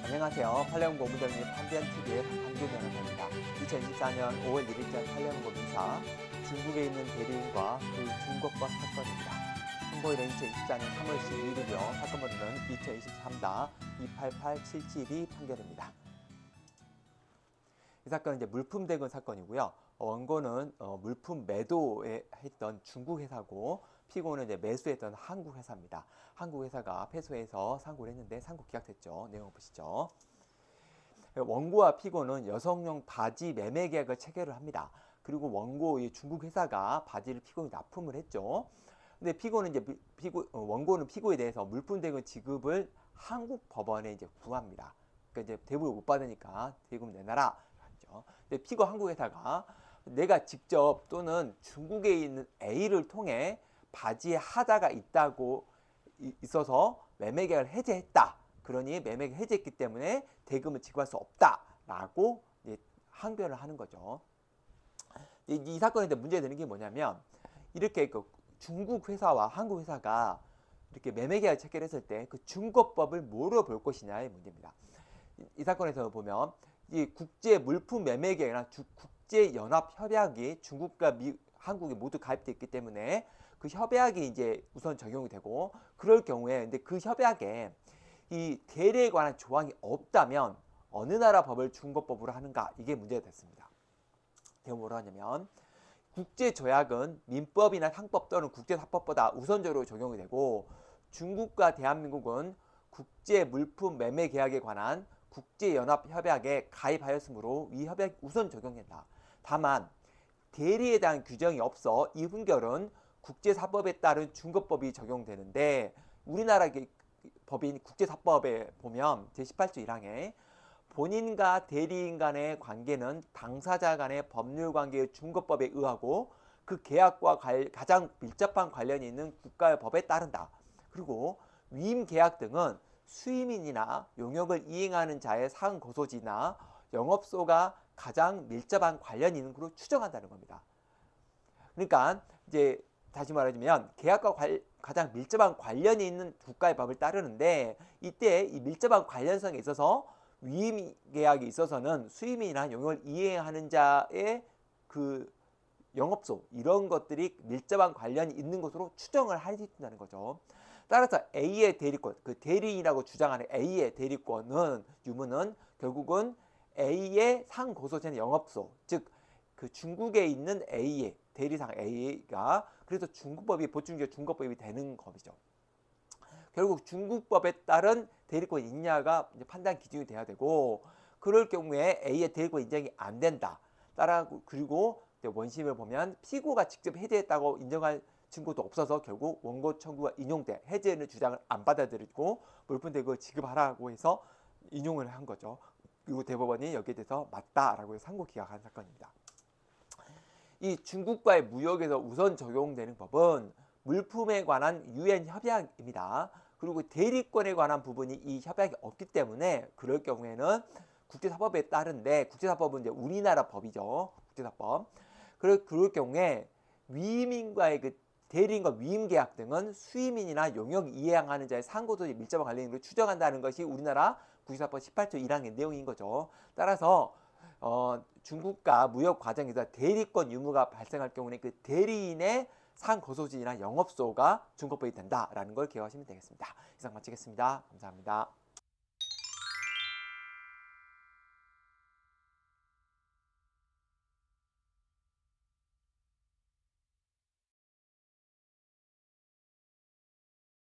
안녕하세요. 팔레온고 무정리 판변TV의 박한규 변호사입니다. 2024년 5월 1일자 팔레온고 민사 중국에 있는 대리인과 그 중국법 사건입니다. 선고일은 2024년 3월 12일이며 사건 번호는 2023-288772 판결입니다. 이 사건은 이제 물품 대금 사건이고요. 원고는 물품 매도에 했던 중국 회사고 피고는 이제 매수했던 한국 회사입니다. 한국 회사가 패소해서 상고를 했는데 상고 기각됐죠. 내용 보시죠. 원고와 피고는 여성용 바지 매매 계약을 체결을 합니다. 그리고 원고의 중국 회사가 바지를 피고에 납품을 했죠. 근데 피고는 이제 원고는 피고에 대해서 물품 대금 지급을 한국 법원에 이제 구합니다. 그러니까 이제 대부를 못 받으니까 대금 내놔라. 근데 피고 한국 회사가 내가 직접 또는 중국에 있는 A를 통해 바지에 하자가 있어서 매매 계약을 해제했다. 그러니 매매 계약 해제했기 때문에 대금을 지급할 수 없다라고 항변을 하는 거죠. 이 사건에 문제되는 게 뭐냐면 이렇게 그 중국 회사와 한국 회사가 이렇게 매매 계약을 체결했을 때 그 중국법을 뭐로 볼 것이냐의 문제입니다. 이 사건에서 보면 이 국제 물품 매매 계약이나 국제 연합 협약이 중국과 한국에 모두 가입되어 있기 때문에 그 협약이 이제 우선 적용이 되고, 그럴 경우에 근데 그 협약에 이 대리에 관한 조항이 없다면 어느 나라 법을 중국법으로 하는가, 이게 문제가 됐습니다. 이게 뭐라 하냐면 국제 조약은 민법이나 상법 또는 국제사법보다 우선적으로 적용이 되고, 중국과 대한민국은 국제 물품 매매 계약에 관한 국제연합협약에 가입하였으므로 이 협약이 우선 적용된다. 다만 대리에 대한 규정이 없어 이 훈결은 국제사법에 따른 중국법이 적용되는데, 우리나라 법인 국제사법에 보면 제18조 1항에 본인과 대리인 간의 관계는 당사자 간의 법률관계의 중국법에 의하고 그 계약과 가장 밀접한 관련이 있는 국가의 법에 따른다. 그리고 위임계약 등은 수임인이나 용역을 이행하는 자의 상고소지나 영업소가 가장 밀접한 관련이 있는 것으로 추정한다는 겁니다. 그러니까 이제 다시 말하자면 계약과 가장 밀접한 관련이 있는 국가의 법을 따르는데, 이때 이 밀접한 관련성에 있어서 위임 계약이 있어서는 수임인이나 용역을 이행하는 자의 그 영업소, 이런 것들이 밀접한 관련이 있는 것으로 추정을 할 수 있다는 거죠. 따라서 A의 대리권, 그 대리인이라고 주장하는 A의 대리권은 유무는 결국은 A의 상고소지는 영업소, 즉 그 중국에 있는 A의 대리상 A가 그래서 중국법이 보충적 중국법이 되는 법이죠. 결국 중국법에 따른 대리권이 있냐가 이제 판단 기준이 돼야 되고, 그럴 경우에 A의 대리권 인정이 안 된다. 그리고 원심을 보면 피고가 직접 해제했다고 인정할 증거도 없어서 결국 원고 청구가 인용돼 해제는 주장을 안 받아들이고 물품 대금을 지급하라고 해서 인용을 한 거죠. 그리고 대법원이 여기에 대해서 맞다라고 해서 상고 기각한 사건입니다. 이 중국과의 무역에서 우선 적용되는 법은 물품에 관한 유엔 협약입니다. 그리고 대리권에 관한 부분이 이 협약이 없기 때문에 그럴 경우에는 국제사법에 따른데, 국제사법은 이제 우리나라 법이죠. 국제사법. 그럴 경우에 위임인과의 그 대리인과 위임계약 등은 수임인이나 용역 이행하는 자의 상고소지 밀접한 관련인 것을 추정한다는 것이 우리나라 국제사법 18조 1항의 내용인 거죠. 따라서 중국과 무역 과정에서 대리권 유무가 발생할 경우는 그 대리인의 상고소지나 영업소가 중국법이 된다라는 걸 기억하시면 되겠습니다. 이상 마치겠습니다. 감사합니다.